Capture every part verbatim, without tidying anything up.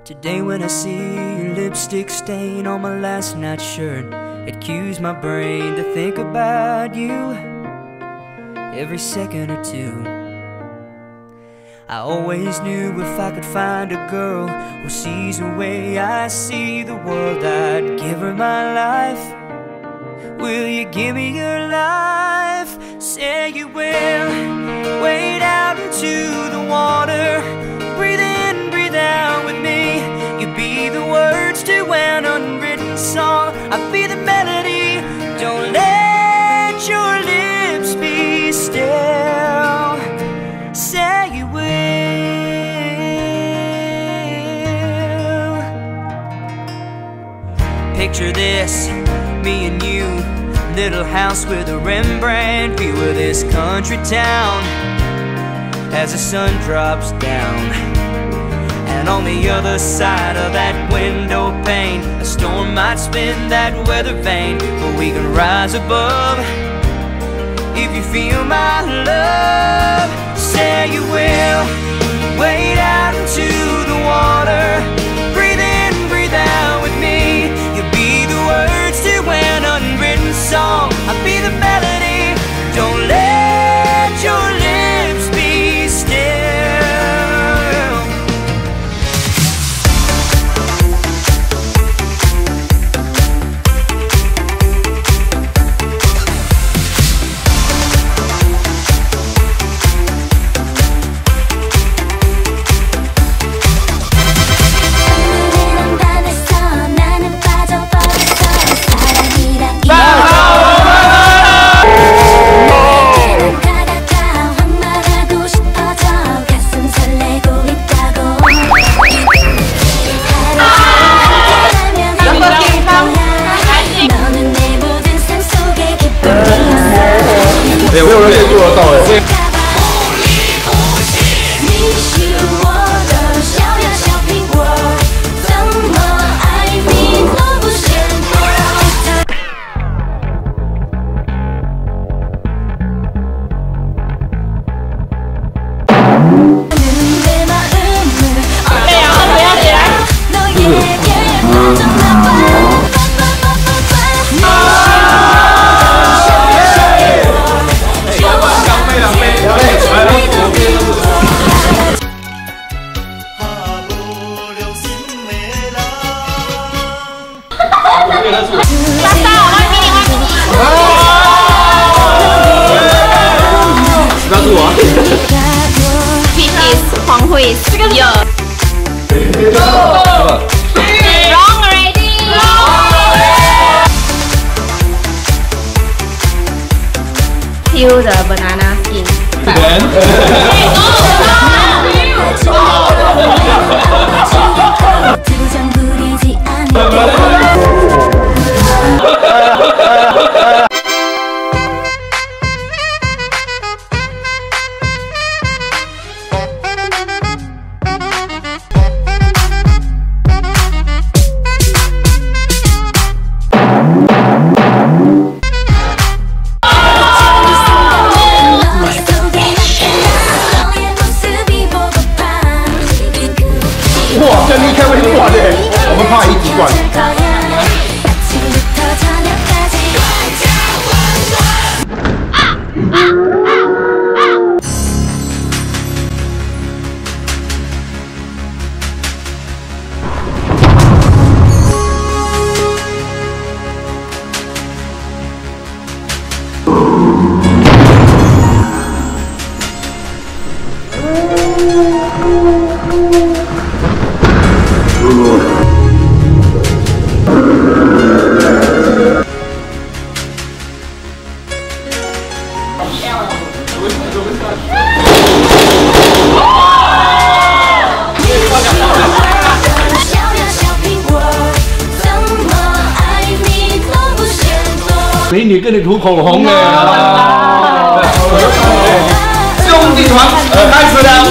Today when I see your lipstick stain on my last night's shirt, it cues my brain to think about you every second or two. I always knew if I could find a girl who sees the way I see the world, I'd give her my life. Will you give me your life? Say you will. Wade out into the water, breathe in, breathe out with me. You be the words to an unwritten song, I'll be the melody. Don't let your lips be still. Say you will. Picture this, me and you, little house with a Rembrandt view of this country town as the sun drops down. And on the other side of that window pane, a storm might spin that weather vane, but we can rise above if you feel my love. Say you will. Wade out into the water, breathe in, breathe out with me. You'll be the words to an unwritten song, I'll be the melody. Don't let your lips be still. 没有人可以做得到哎。 黄慧思有 Wrong already. Peel the banana skin. 美女跟你涂口红呢。兄弟团开始了。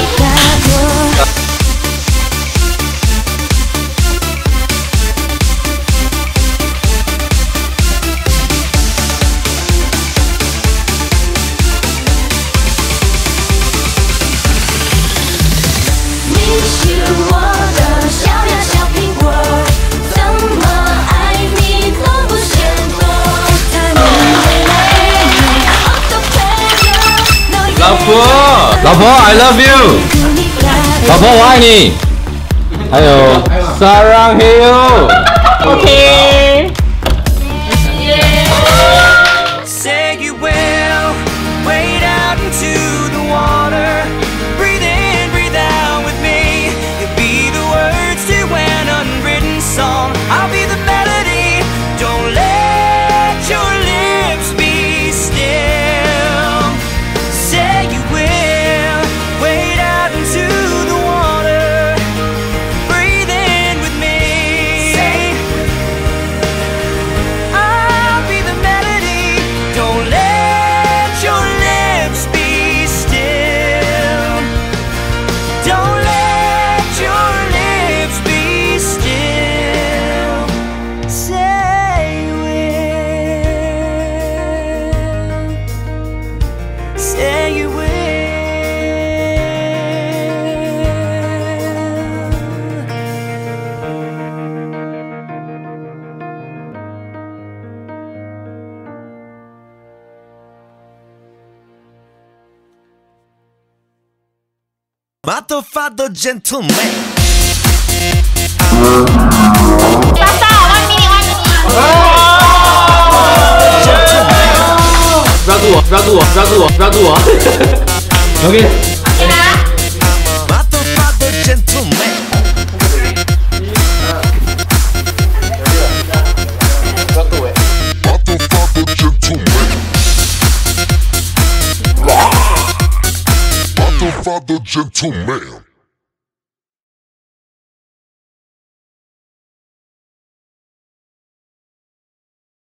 你是我的小呀小。 老婆 I love you， 老婆我爱你。还有 Sarang Hill。OK。 Say you will wade out into the water. Breathe in, breathe out with me. You'll be the words to an unwritten song. I'll be the melody. Don't let your lips be still. Say you will wade out into the water. Breathe in with me. I'll be the melody. Don't let your lips be still. Don't let your lips be still. Say you will. Say you will. Motherfucker gentleman. Stop, stop, one minute, one minute. 不要住我，不要住我，不要住我，不要住我。OK。 OK 吗？ Motherfucker gentleman. Motherfucker gentleman. Motherfucker gentleman.